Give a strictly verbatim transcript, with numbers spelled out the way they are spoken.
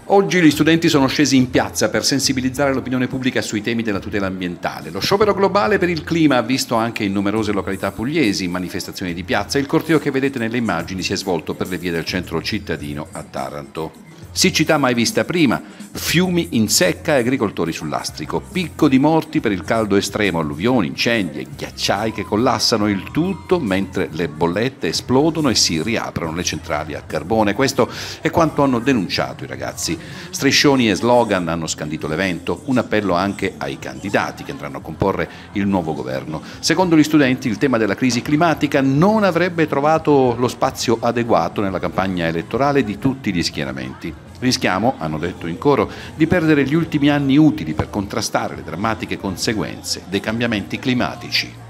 Oggi gli studenti sono scesi in piazza per sensibilizzare l'opinione pubblica sui temi della tutela ambientale. Lo sciopero globale per il clima ha visto anche in numerose località pugliesi manifestazioni di piazza. Il corteo che vedete nelle immagini si è svolto per le vie del centro cittadino a Taranto. Siccità mai vista prima, fiumi in secca e agricoltori sul lastrico, picco di morti per il caldo estremo, alluvioni, incendi e ghiacciai che collassano, il tutto mentre le bollette esplodono e si riaprono le centrali a carbone. Questo è quanto hanno denunciato i ragazzi. Striscioni e slogan hanno scandito l'evento, un appello anche ai candidati che andranno a comporre il nuovo governo. Secondo gli studenti il tema della crisi climatica non avrebbe trovato lo spazio adeguato nella campagna elettorale di tutti gli schieramenti. Rischiamo, hanno detto in coro, di perdere gli ultimi anni utili per contrastare le drammatiche conseguenze dei cambiamenti climatici.